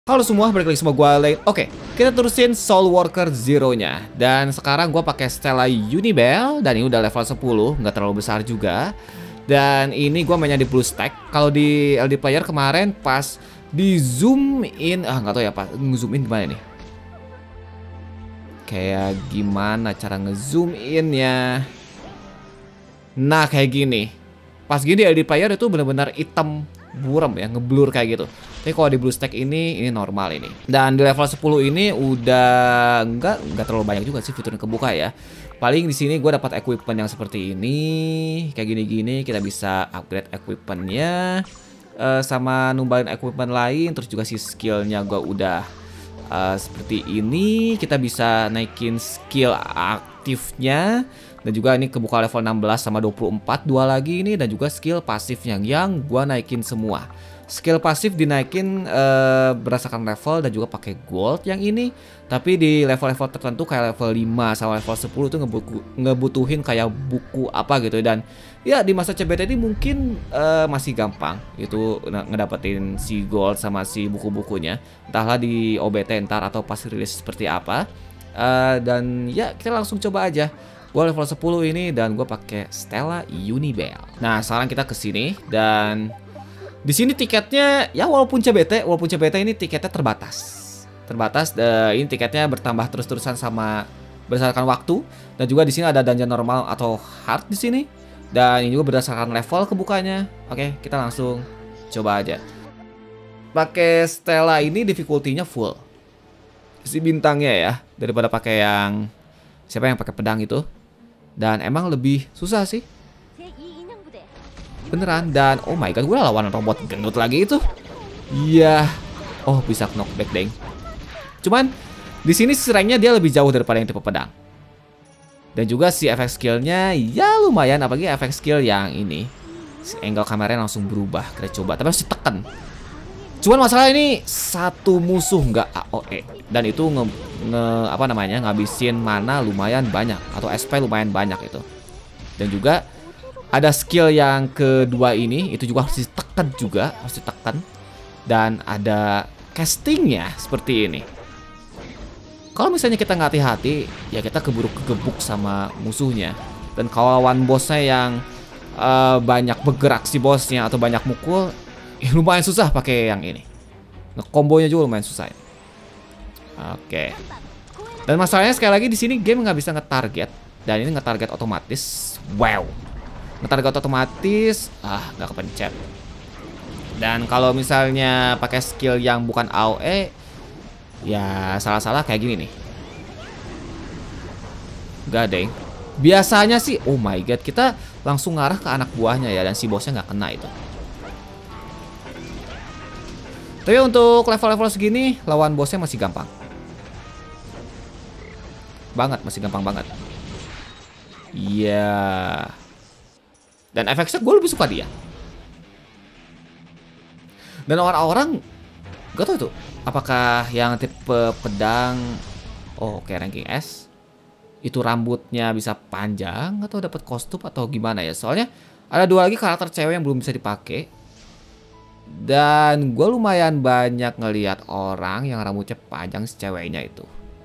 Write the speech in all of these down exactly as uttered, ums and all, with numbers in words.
Halo semua, balik lagi sama gua Lane. Oke, kita terusin Soul Worker Zero-nya. Dan sekarang gua pakai Stella Unibel dan ini udah level sepuluh, nggak terlalu besar juga. Dan ini gua mainnya di blue stack. Kalau di L D player kemarin pas di zoom in, ah nggak tahu ya Pak, nge-zoom in gimana nih? Kayak gimana cara nge-zoom in-nya? Nah, kayak gini. Pas gini di L D player itu benar-benar hitam buram ya, ngeblur kayak gitu. Tapi kalau di blue stack ini, ini normal ini. Dan di level sepuluh ini udah enggak enggak terlalu banyak juga sih fitur yang kebuka ya. Paling di sini gue dapat equipment yang seperti ini, kayak gini-gini. Kita bisa upgrade equipmentnya, uh, sama numbalin equipment lain. Terus juga si skillnya gue udah uh, seperti ini. Kita bisa naikin skill aktifnya. Dan juga ini kebuka level enam belas sama dua puluh empat, dua lagi ini. Dan juga skill pasifnya yang gue naikin semua. Skill pasif dinaikin uh, berdasarkan level dan juga pakai gold yang ini. Tapi di level-level tertentu kayak level lima sama level sepuluh itu ngebutuhin kayak buku apa gitu. Dan ya di masa C B T ini mungkin uh, masih gampang itu ngedapetin si gold sama si buku-bukunya. Entahlah di O B T ntar atau pas rilis seperti apa. uh, Dan ya kita langsung coba aja. Gue level sepuluh ini dan gue pakai Stella Unibel. Nah sekarang kita kesini dan di sini tiketnya ya walaupun C B T, walaupun C B T ini tiketnya terbatas. Terbatas, uh, ini tiketnya bertambah terus-terusan sama berdasarkan waktu. Dan juga di sini ada dungeon normal atau hard di sini. Dan ini juga berdasarkan level kebukanya. Oke, kita langsung coba aja. Pakai Stella ini difficulty-nya full. Si bintangnya ya, daripada pakai yang siapa yang pakai pedang itu. Dan emang lebih susah sih. Beneran. Dan oh my god, gue lawan robot gendut lagi itu. Iya. Oh bisa knockback deng. Cuman di sini serangnya dia lebih jauh daripada yang tipe pedang. Dan juga si efek skillnya ya lumayan. Apalagi efek skill yang ini, si angle kameranya langsung berubah. Kita coba. Tapi harus ditekan. Cuman masalah ini satu musuh nggak A O E. Dan itu nge, nge apa namanya ngabisin mana lumayan banyak atau S P lumayan banyak itu. Dan juga ada skill yang kedua ini, itu juga harus ditekan juga, harus ditekan. Dan ada castingnya seperti ini. Kalau misalnya kita nggak hati-hati, ya kita keburu kegebuk sama musuhnya. Dan kalau lawan bosnya yang uh, banyak bergerak si bosnya atau banyak mukul, ya lumayan susah pakai yang ini. Ngekombonya juga lumayan susah. Oke. Dan masalahnya sekali lagi di sini game nggak bisa ngetarget. Dan ini ngetarget otomatis. Wow. Ngetarget otomatis, ah nggak kepencet. Dan kalau misalnya pakai skill yang bukan A O E, ya salah-salah kayak gini nih. Gak deng. Biasanya sih, oh my god, kita langsung ngarah ke anak buahnya ya, dan si bosnya nggak kena itu. Tapi untuk level-level segini, lawan bosnya masih gampang. Banget, masih gampang banget. Iya. Yeah. Dan efeknya gue lebih suka dia. Dan orang-orang gak tau itu apakah yang tipe pedang, oh kayak ranking S, itu rambutnya bisa panjang atau dapat kostum atau gimana ya. Soalnya ada dua lagi karakter cewek yang belum bisa dipakai. Dan gue lumayan banyak ngelihat orang yang rambutnya panjang si ceweknya itu.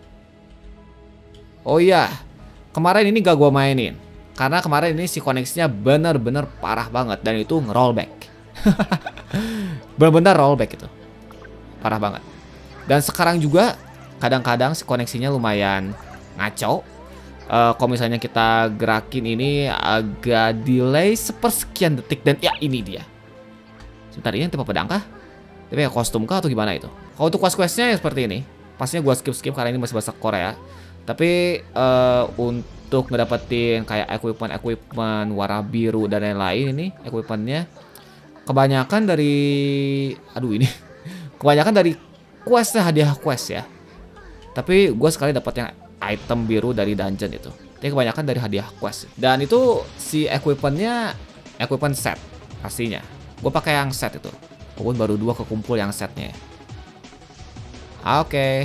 Oh iya, kemarin ini gak gue mainin karena kemarin ini si koneksinya bener-bener parah banget. Dan itu nge-rollback. Bener-bener rollback itu. Parah banget. Dan sekarang juga kadang-kadang si koneksinya lumayan ngaco. uh, Kalau misalnya kita gerakin ini agak delay sepersekian detik. Dan ya ini dia. Sebentar, ini tipe pedang kah? Tapi ya kostum kah atau gimana itu? Kalau untuk quest-questnya ya seperti ini. Pastinya gue skip-skip karena ini masih bahasa Korea. Tapi uh, untuk Untuk ngedapetin kayak equipment-equipment warna biru dan lain-lain ini equipmentnya kebanyakan dari, aduh ini kebanyakan dari questnya, hadiah quest ya. Tapi gue sekali dapat yang item biru dari dungeon itu. Tapi kebanyakan dari hadiah quest. Dan itu si equipmentnya equipment set pastinya. Gue pakai yang set itu. Walaupun baru dua kekumpul yang setnya. Oke. Okay.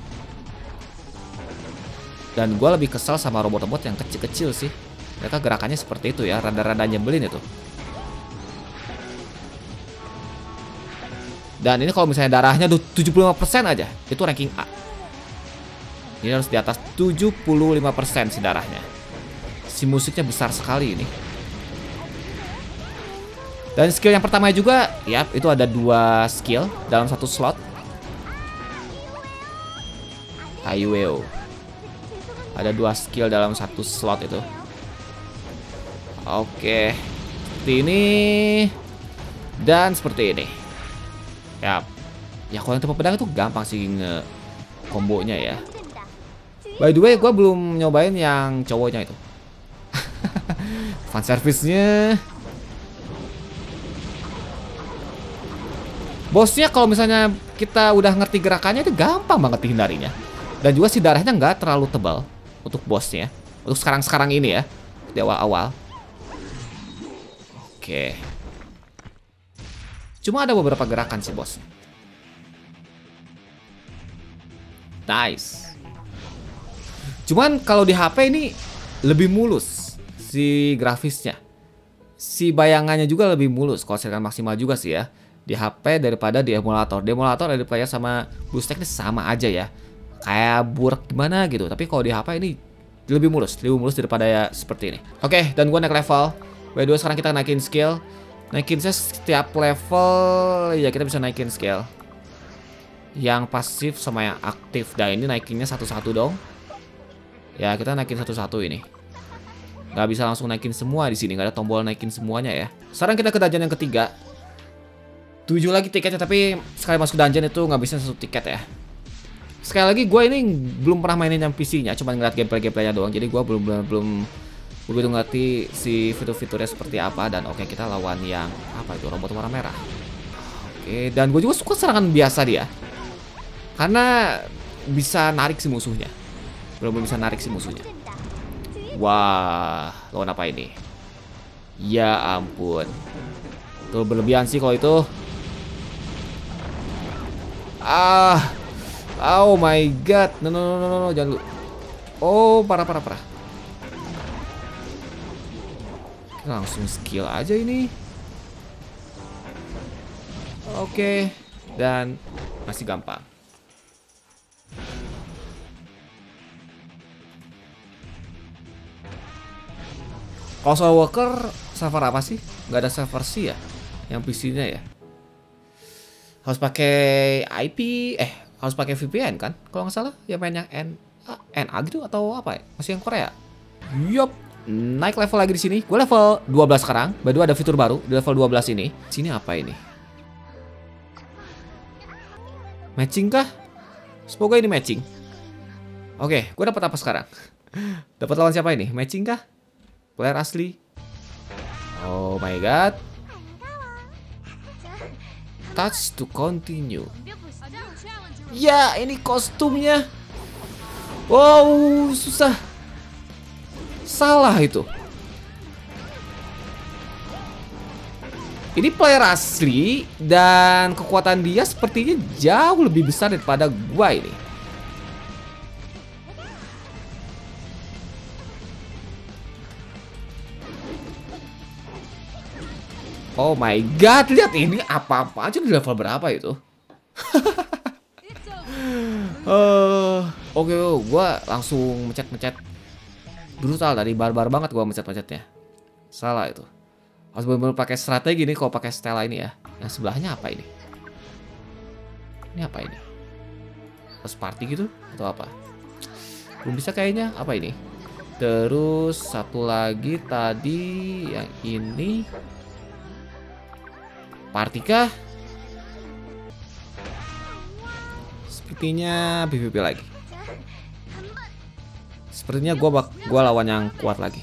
Dan gue lebih kesel sama robot-robot yang kecil-kecil sih. Mereka gerakannya seperti itu ya, rada-rada nyebelin itu. Dan ini kalau misalnya darahnya tujuh puluh lima persen aja, itu ranking A. Ini harus di atas tujuh puluh lima persen si darahnya. Si musiknya besar sekali ini. Dan skill yang pertama juga, ya itu ada dua skill dalam satu slot. Aiweo. Ada dua skill dalam satu slot itu. Oke. Seperti ini. Dan seperti ini. Ya, ya kalau yang tipe pedang itu gampang sih nge kombonya ya. By the way, gue belum nyobain yang cowoknya itu. Fan service-nya. Bosnya kalau misalnya kita udah ngerti gerakannya itu gampang banget dihindarinya. Dan juga si darahnya nggak terlalu tebal untuk bosnya. Untuk sekarang-sekarang ini ya, di awal-awal. Oke. Cuma ada beberapa gerakan sih bos. Nice. Cuman kalau di H P ini lebih mulus si grafisnya. Si bayangannya juga lebih mulus. Kalau saya maksimal juga sih ya. Di H P daripada di emulator. Di emulator dari player sama BlueStack ini sama aja ya. Kayak buruk gimana gitu. Tapi kalau di H P ini lebih mulus. Lebih mulus daripada ya seperti ini. Oke, dan gue naik level. By the way, sekarang kita naikin skill. Naikin setiap level ya kita bisa naikin skill. Yang pasif sama yang aktif. Dan ini naikinnya satu-satu dong. Ya kita naikin satu-satu ini. Gak bisa langsung naikin semua di sini. Gak ada tombol naikin semuanya ya. Sekarang kita ke dungeon yang ketiga. Tujuh lagi tiketnya. Tapi sekali masuk dungeon itu ngabisin satu tiket ya. Sekali lagi gue ini belum pernah mainin yang P C-nya. Cuma ngeliat gameplay-gameplaynya doang. Jadi gue belum belum belum begitu ngerti si fitur-fiturnya seperti apa. Dan oke, kita lawan yang apa itu, robot warna merah. Oke, dan gue juga suka serangan biasa dia, karena bisa narik si musuhnya. Belum bisa narik si musuhnya. Wah, lawan apa ini? Ya ampun, tuh berlebihan sih kalau itu. Ah, oh my god, no no no no, no. Jangan lu. Oh, parah parah parah. Langsung skill aja ini. Oke. Dan masih gampang. Kalau Soul Walker server apa sih? Nggak ada server sih ya yang P C-nya ya. Harus pakai I P. Eh harus pakai V P N kan? Kalau nggak salah ya main yang N A gitu atau apa ya? Masih yang Korea. Yup. Naik level lagi di sini. Gue level dua belas sekarang. Baru ada fitur baru di level dua belas ini. Sini apa ini? Matching kah? Semoga ini matching. Oke, gue dapat apa sekarang? Dapat lawan siapa ini? Matching kah? Player asli. Oh my god. Touch to continue. Ya, ini kostumnya. Wow, susah. Salah itu. Ini player asli dan kekuatan dia sepertinya jauh lebih besar daripada gua ini. Oh my god, lihat ini apa-apa aja di level berapa itu. uh, Oke, okay, gua langsung mencet-mencet. Brutal, dari barbar banget gua mencet-mencetnya. Salah itu. Harus bener-bener pakai strategi nih kalau pakai Stella ini ya. Yang sebelahnya apa ini? Ini apa ini? Terus party gitu atau apa? Belum bisa kayaknya. Apa ini? Terus satu lagi tadi yang ini. Party kah? Sepertinya P V P lagi. Sepertinya gue bak gua lawan yang kuat lagi.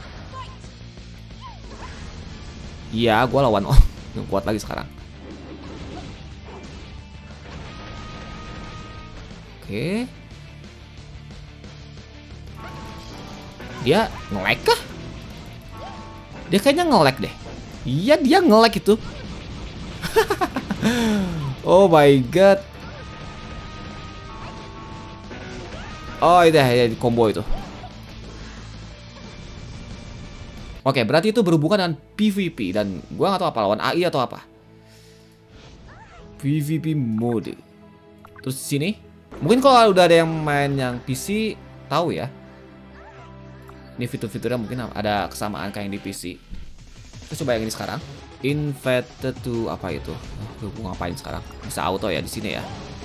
Iya, gue lawan oh yang kuat lagi sekarang. Oke. Dia nge-lag kah? Dia kayaknya nge-lag deh. Iya, dia nge-lag itu. Oh my god. Oh itu ya, di combo itu. Oke, berarti itu berhubungan dengan P V P. Dan gua nggak tahu apa lawan A I atau apa. P P V P mode. Terus di sini, mungkin kalau udah ada yang main yang P C tahu ya. Ini fitur-fiturnya mungkin ada kesamaan kayak yang di P C. Kita coba yang ini sekarang. Invited to apa itu? Oh, gue ngapain sekarang? Bisa auto ya di sini ya.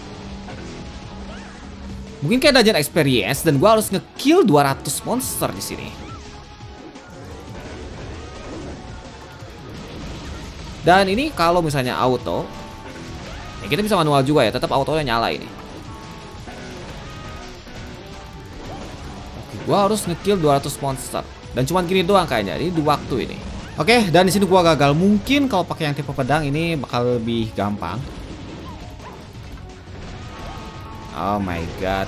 Mungkin kayak dungeon experience dan gue harus nge-kill dua ratus monster di sini. Dan ini kalau misalnya auto, ya kita bisa manual juga ya, tetap autonya nyala ini. Oke, gua harus ngekill dua ratus monster dan cuman gini doang kayaknya. Ini di waktu ini. Oke, dan di sini gua gagal. Mungkin kalau pakai yang tipe pedang ini bakal lebih gampang. Oh my god.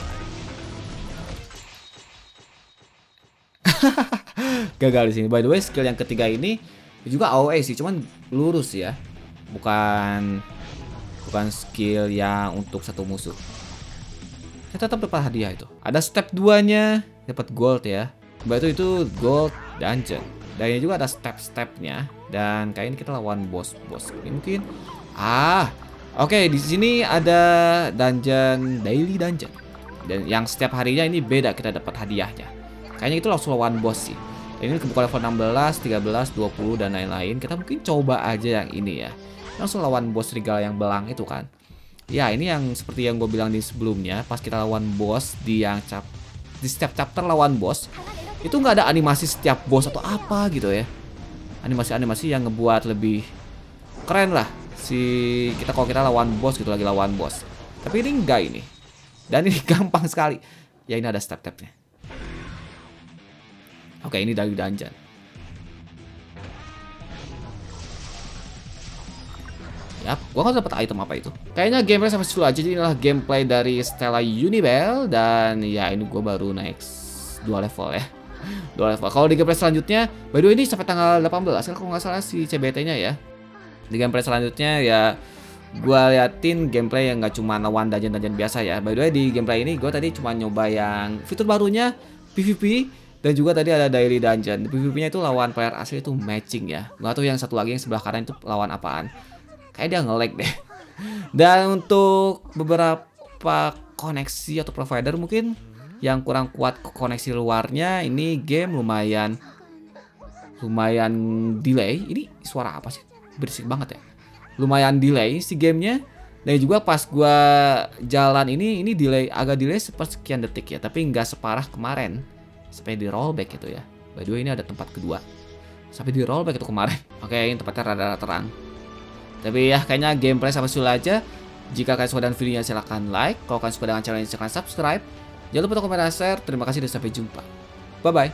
Gagal di sini. By the way, skill yang ketiga ini juga A O E sih, cuman lurus ya. Bukan bukan skill yang untuk satu musuh. Kita tetap dapat hadiah itu. Ada step dua-nya, dapat gold ya. Mbak itu itu gold dungeon. Dan ini juga ada step-stepnya. Dan kayak ini kita lawan bos-bos. Ini mungkin ah, oke, okay, di sini ada dungeon daily dungeon. Dan yang setiap harinya ini beda kita dapat hadiahnya. Kayaknya itu langsung lawan bos sih. Ini kebuka level enam belas, tiga belas, dua puluh dan lain-lain. Kita mungkin coba aja yang ini ya. Langsung lawan bos serigala yang belang itu kan. Ya, ini yang seperti yang gue bilang di sebelumnya, pas kita lawan bos di yang cap di setiap chapter lawan bos, itu nggak ada animasi setiap bos atau apa gitu ya. Animasi-animasi yang ngebuat lebih keren lah si kita kalau kita lawan bos gitu, lagi lawan bos. Tapi ini enggak ini. Dan ini gampang sekali. Ya, ini ada step-stepnya. Oke, ini dari dungeon. Yap, gua nggak dapet item apa itu. Kayaknya gameplay sampai situ aja. Jadi inilah gameplay dari Stella Unibel. Dan ya ini gua baru naik dua level ya. Dua level. Kalau di gameplay selanjutnya, by the way ini sampai tanggal delapan belas kan kalau nggak salah si C B T-nya ya. Di gameplay selanjutnya ya gua liatin gameplay yang nggak cuma lawan dungeon-dungeon biasa ya. By the way di gameplay ini gua tadi cuma nyoba yang fitur barunya P V P. Dan juga tadi ada daily dungeon. P V P-nya itu lawan player asli itu matching ya. Gak tahu yang satu lagi yang sebelah kanan itu lawan apaan. Kayak dia nge-lag deh. Dan untuk beberapa koneksi atau provider mungkin yang kurang kuat koneksi luarnya, ini game lumayan lumayan delay. Ini suara apa sih? Berisik banget ya. Lumayan delay si gamenya. Dan juga pas gua jalan ini ini delay agak delay sepersekian detik ya. Tapi nggak separah kemarin. Sampai di rollback gitu ya. By the way ini ada tempat kedua. Sampai di rollback itu kemarin. Oke, ini tempatnya rada-rada terang. Tapi ya kayaknya gameplay sampai situ aja. Jika kalian suka dengan videonya silahkan like. Kalau kalian suka dengan channel ini silahkan subscribe. Jangan lupa untuk komen dan share. Terima kasih dan sampai jumpa. Bye bye.